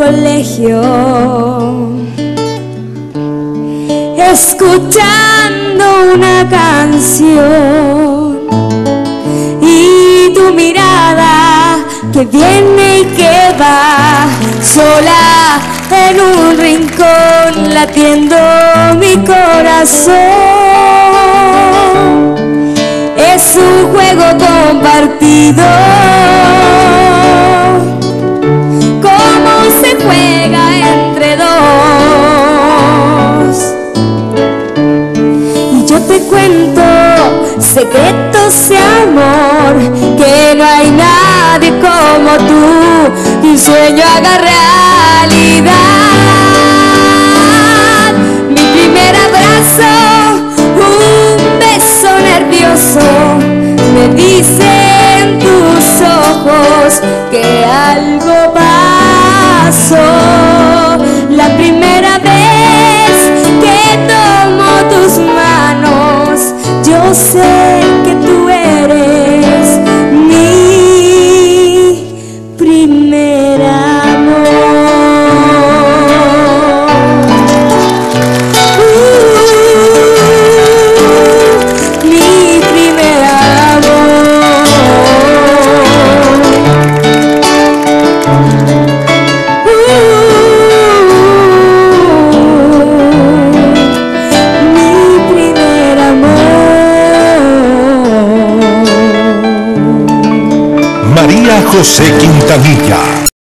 colegio, escuchando una canción, y tu mirada que viene y que va, sola en un rincón latiendo mi corazón. Es un juego compartido, como se juega entre dos. Y yo te cuento secretos de amor, que no hay nadie como tú, y un sueño haga realidad. Mi primer abrazo, un beso nervioso, me dicen tus ojos que algo pasó. La primera vez que tomo tus manos, yo sé que tú eres mi primer amor. Mi primer amor. Mi primer amor. María José Quintanilla.